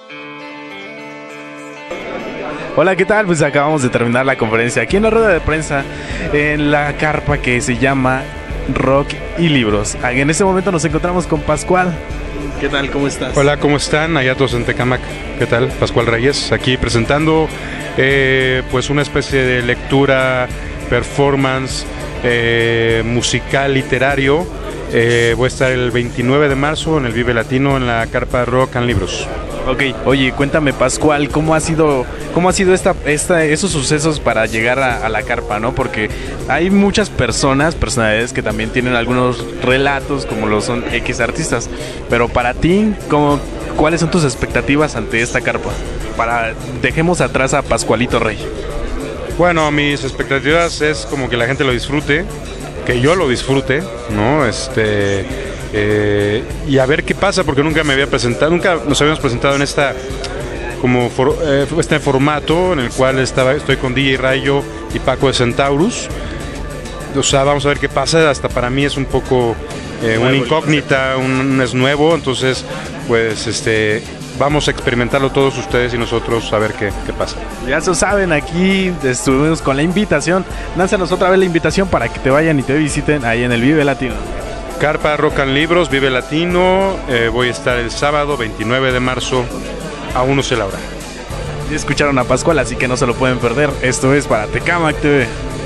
Hola, ¿qué tal? Pues acabamos de terminar la conferencia aquí en la rueda de prensa en la carpa que se llama Rock y Libros. En este momento nos encontramos con Pascual. ¿Qué tal? ¿Cómo estás? Hola, ¿cómo están? Allá todos en Tecámac. ¿Qué tal? Pascual Reyes, aquí presentando pues una especie de lectura, performance, musical, literario. Voy a estar el 29 de marzo en el Vive Latino en la carpa Rock and Libros. Ok, oye, cuéntame, Pascual, ¿cómo ha sido esos sucesos para llegar a la carpa, ¿no? Porque hay muchas personalidades que también tienen algunos relatos, como lo son X artistas, pero para ti, ¿cuáles son tus expectativas ante esta carpa? Dejemos atrás a Pascualito Rey. Bueno, mis expectativas es como que la gente lo disfrute, que yo lo disfrute, ¿no? Y a ver qué pasa, porque nunca me había presentado, nunca nos habíamos presentado en este formato en el cual estoy con DJ Rayo y Paco de Centaurus. O sea, vamos a ver qué pasa. Hasta para mí es un poco una incógnita, es nuevo, entonces pues vamos a experimentarlo todos ustedes y nosotros a ver qué pasa. Ya se saben, aquí estuvimos con la invitación. Lánzanos otra vez la invitación para que te vayan y te visiten ahí en el Vive Latino. Carpa Rock and Libros, Vive Latino. Voy a estar el sábado 29 de marzo. Aún no sé la hora. Ya escucharon a Pascual, así que no se lo pueden perder. Esto es para Tecámac TV.